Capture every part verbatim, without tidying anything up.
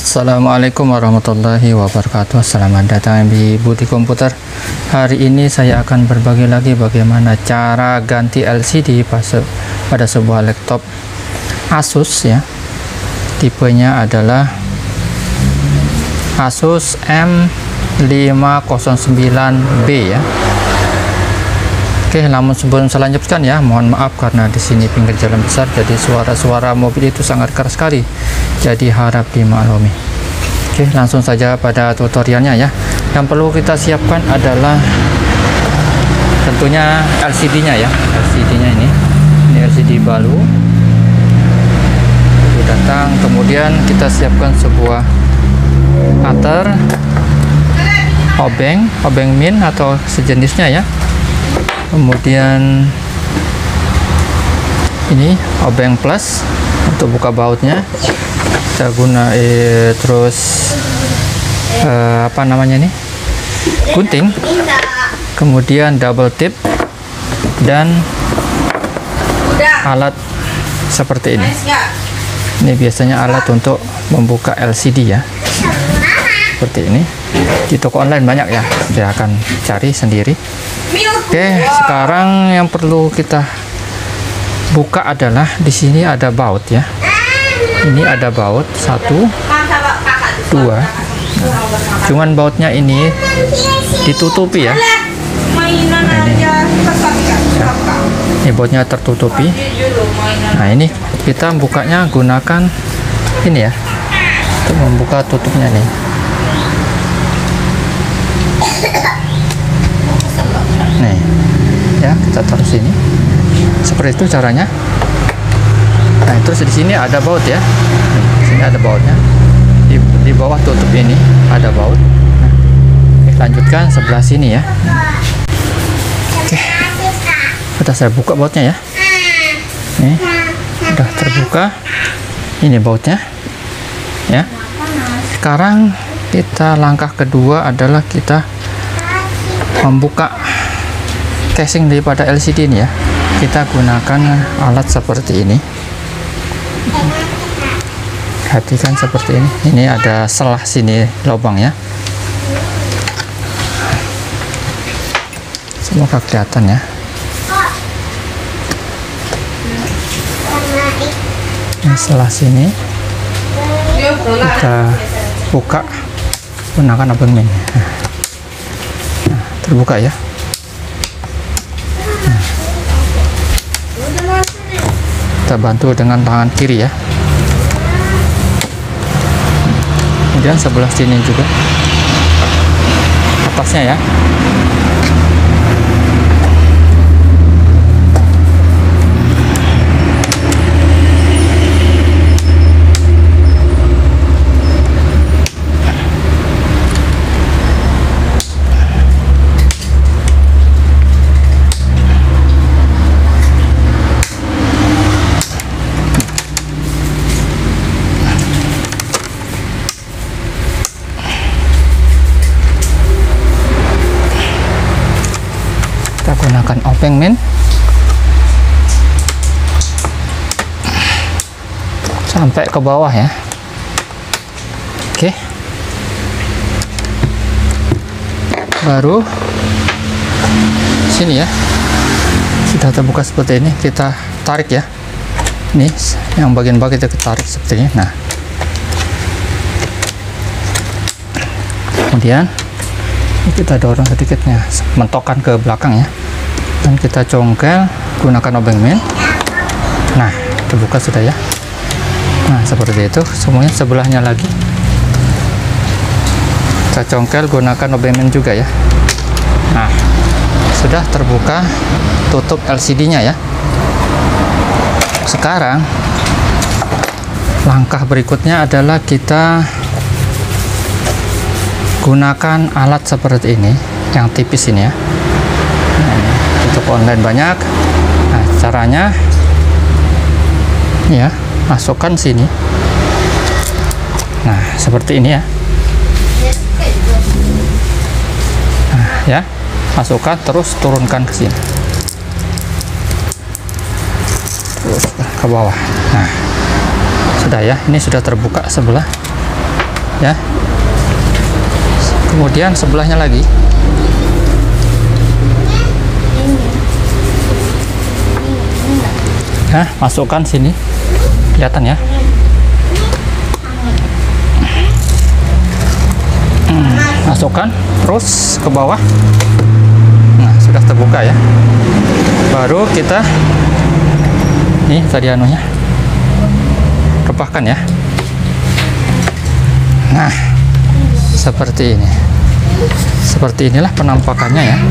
Assalamualaikum warahmatullahi wabarakatuh. Selamat datang di Budi Komputer. Hari ini saya akan berbagi lagi bagaimana cara ganti L C D pada sebuah laptop Asus ya. Tipenya adalah Asus M lima nol sembilan B ya. Oke, namun sebelum saya lanjutkan ya, mohon maaf karena di sini pinggir jalan besar, jadi suara-suara mobil itu sangat keras sekali. Jadi harap dimaklumi. Oke, langsung saja pada tutorialnya ya. Yang perlu kita siapkan adalah tentunya L C D-nya ya. L C D-nya ini, ini L C D baru. Itu datang. Kemudian kita siapkan sebuah cutter, obeng, obeng min atau sejenisnya ya. Kemudian ini obeng plus untuk buka bautnya. Kita guna eh, terus eh, apa namanya ini, gunting. Kemudian double tip dan alat seperti ini. Ini biasanya alat untuk membuka L C D ya, seperti ini. Di toko online banyak ya, silahkan cari sendiri. Oke, sekarang yang perlu kita buka adalah di sini ada baut ya. Ini ada baut satu, dua. Nah, cuman bautnya ini ditutupi ya. Nah, ini. Ya. Ini bautnya tertutupi. Nah, ini kita bukanya gunakan ini ya, untuk membuka tutupnya nih. Nih ya, kita taruh sini seperti itu caranya. Nah, terus di sini ada baut ya. Nih, di sini ada bautnya. Di, di bawah tutup ini ada baut. Nah, oke, lanjutkan sebelah sini ya. Oke, sudah saya buka bautnya ya. Nih, sudah terbuka. Ini bautnya ya. Sekarang kita langkah kedua adalah kita membuka casing daripada L C D ini ya. Kita gunakan alat seperti ini. Perhatikan seperti ini. Ini ada selah sini lubang ya. Semoga kelihatan ya. Ini selah sini. Kita buka gunakan obeng min. Nah, terbuka ya. Kita bantu dengan tangan kiri ya. Kemudian sebelah sini juga, atasnya ya. Gunakan obeng min sampai ke bawah ya. Oke, baru sini ya, sudah terbuka seperti ini. Kita tarik ya, ini yang bagian-bagian kita tarik seperti ini. Nah, kemudian kita dorong sedikitnya, mentokan ke belakang ya, dan kita congkel gunakan obeng min. Nah, terbuka sudah ya. Nah, seperti itu semuanya. Sebelahnya lagi kita congkel gunakan obeng min juga ya. Nah, sudah terbuka tutup L C D nya ya. Sekarang langkah berikutnya adalah kita gunakan alat seperti ini yang tipis ini ya. Nah, ini untuk online banyak. Nah, caranya ya, masukkan sini. Nah, seperti ini ya. Nah, ya, masukkan terus turunkan ke sini. Terus ke bawah. Nah, sudah ya, ini sudah terbuka sebelah. ya. Kemudian sebelahnya lagi. Nah, masukkan sini. Kelihatan ya. Hmm, masukkan terus ke bawah. Nah, sudah terbuka ya. Baru kita nih tadi anunya rebahkan ya. Nah, seperti ini. Seperti inilah penampakannya ya.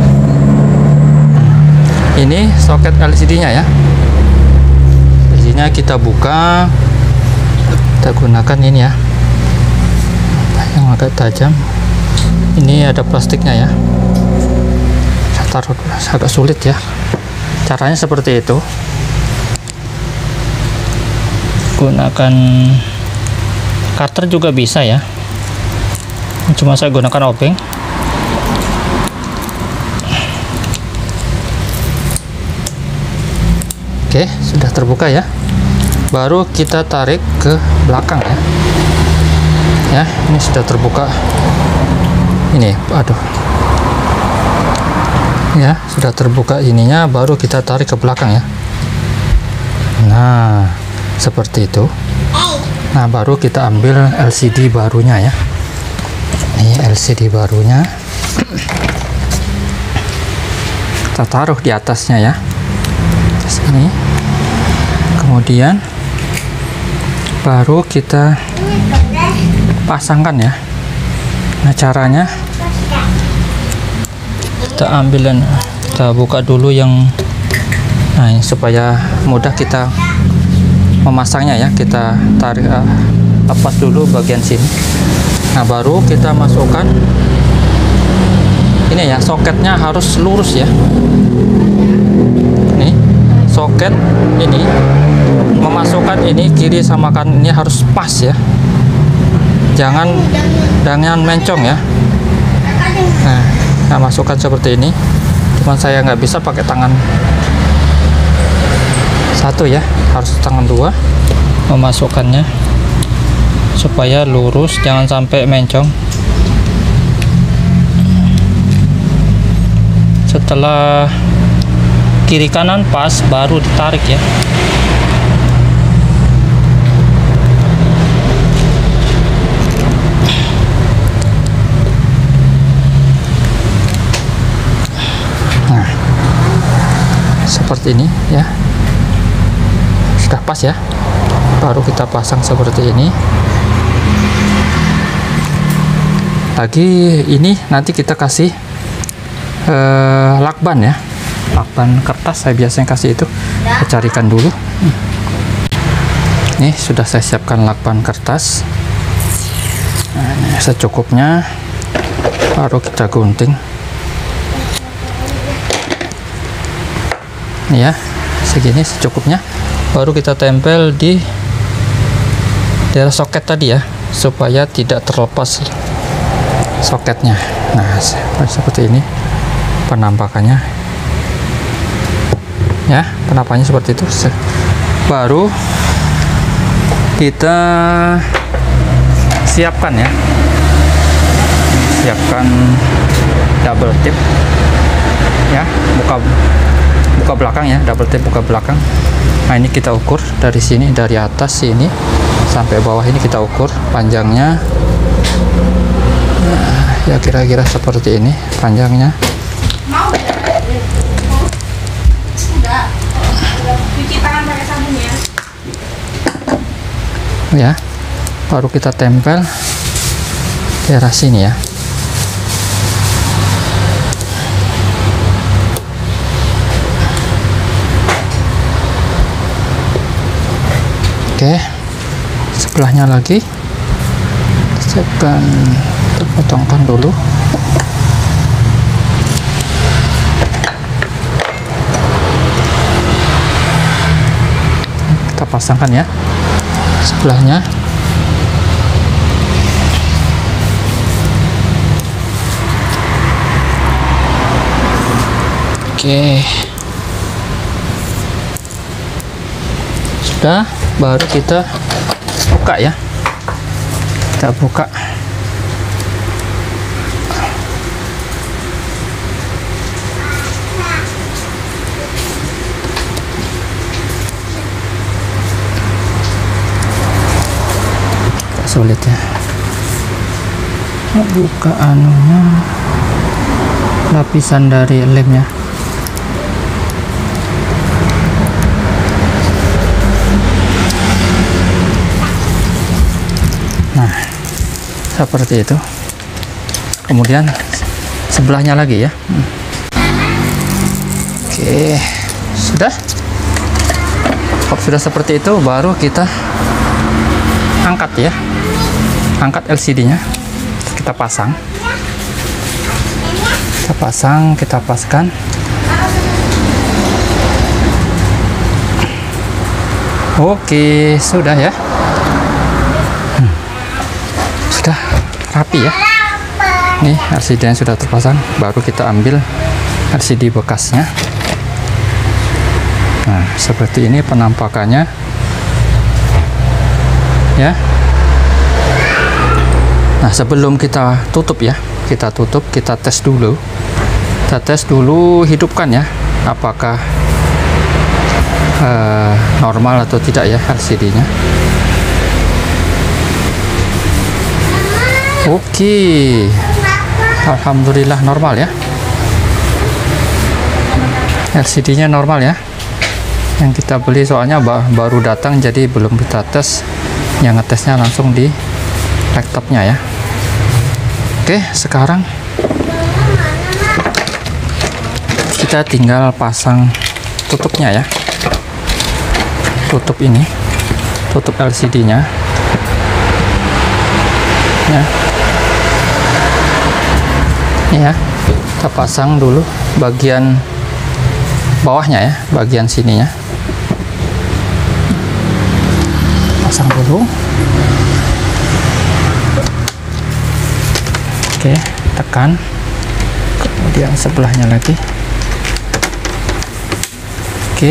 Ini soket L C D-nya ya. L C D-nya kita buka. Kita gunakan ini ya. Yang agak tajam. Ini ada plastiknya ya. Saya taruh agak sulit ya. Caranya seperti itu. Gunakan cutter juga bisa ya. Cuma saya gunakan obeng. Oke, sudah terbuka ya. Baru kita tarik ke belakang ya. Ya, ini sudah terbuka. Ini, aduh. Ya, sudah terbuka ininya, baru kita tarik ke belakang ya. Nah, seperti itu. Nah, baru kita ambil L C D barunya ya. Ini L C D barunya. Kita taruh di atasnya ya. Sini. Kemudian baru kita pasangkan ya. Nah, caranya kita ambil dan kita buka dulu yang nah ini supaya mudah kita memasangnya ya. Kita tarik uh, lepas dulu bagian sini. Nah, baru kita masukkan ini ya, soketnya harus lurus ya. Nih soket ini memasukkan ini kiri sama kanan ini harus pas ya. Jangan jangan mencong ya. Nah, nah masukkan seperti ini. Cuman saya nggak bisa pakai tangan satu ya, harus tangan dua memasukkannya supaya lurus, jangan sampai mencong. Setelah kiri kanan pas, baru ditarik ya. Nah, seperti ini ya. Sudah pas ya. Baru kita pasang seperti ini. Lagi ini nanti kita kasih eh, lakban ya, lakban kertas. Saya biasanya kasih itu. Saya carikan dulu. Nih sudah saya siapkan lakban kertas. Nah, ini secukupnya. Baru kita gunting. Nih ya, segini secukupnya. Baru kita tempel di daerah soket tadi ya, supaya tidak terlepas soketnya. Nah, seperti ini penampakannya ya, penampakannya seperti itu. Baru kita siapkan ya, siapkan double tip ya, buka buka belakang ya, double tip buka belakang. Nah, ini kita ukur dari sini, dari atas sini sampai bawah ini kita ukur panjangnya. Nah, ya kira-kira seperti ini panjangnya. Mau ya? Udah. Cuci tangan pakai sabun ya. Ya. Baru kita tempel daerah sini ya. Oke. Sebelahnya lagi. Siapkan, kita potongkan dulu. Kita pasangkan ya sebelahnya. Oke, sudah. Baru kita buka ya. Kita buka. Sulit ya. Buka anunya, lapisan dari lemnya. Nah, seperti itu. Kemudian sebelahnya lagi ya. Hmm. Oke, sudah. Kalau sudah seperti itu, baru kita angkat ya. Angkat L C D-nya. Kita pasang. Kita pasang, kita paskan. Oke, sudah ya. Hmm. Sudah rapi ya. Nih L C D yang sudah terpasang, baru kita ambil L C D bekasnya. Nah, seperti ini penampakannya ya. Nah, sebelum kita tutup ya, kita tutup, kita tes dulu. Kita tes dulu, hidupkan ya, apakah uh, normal atau tidak ya L C D-nya. Oke, alhamdulillah normal ya. L C D-nya normal ya. Yang kita beli soalnya baru datang, jadi belum kita tes. Yang ngetesnya langsung di laptopnya ya. Oke, sekarang kita tinggal pasang tutupnya ya. Tutup ini, tutup L C D-nya ya. Ini ya, kita pasang dulu bagian bawahnya ya, bagian sininya. Pasang dulu. Oke, tekan, kemudian sebelahnya lagi. Oke,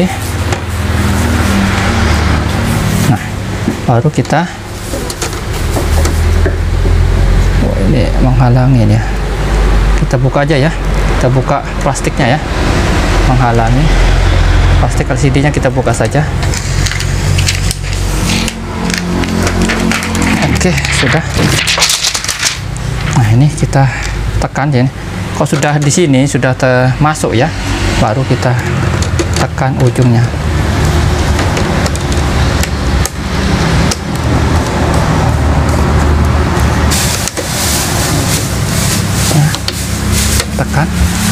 nah baru kita, oh ini menghalangi ya, kita buka aja ya, kita buka plastiknya ya, menghalangi plastik L C D-nya, kita buka saja. Oke, sudah. Nah, ini kita tekan ya. Kalau sudah di sini sudah termasuk ya, baru kita tekan ujungnya. Nah, tekan.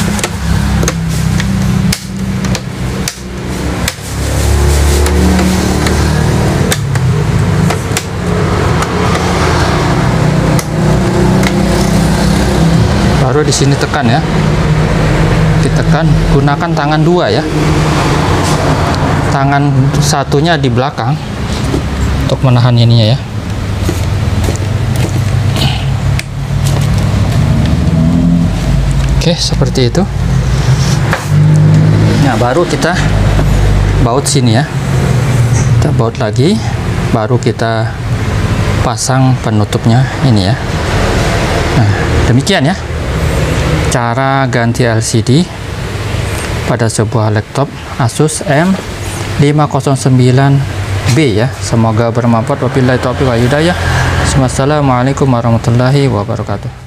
Baru di sini tekan ya, ditekan, gunakan tangan dua ya, tangan satunya di belakang untuk menahan ininya ya. Oke, seperti itu. Nah, baru kita baut sini ya, kita baut lagi, baru kita pasang penutupnya ini ya. Nah, demikian ya cara ganti L C D pada sebuah laptop Asus M lima nol sembilan B ya. Semoga bermanfaat. Wabillahi taufiq wal hidayah. Wassalamualaikum warahmatullahi wabarakatuh.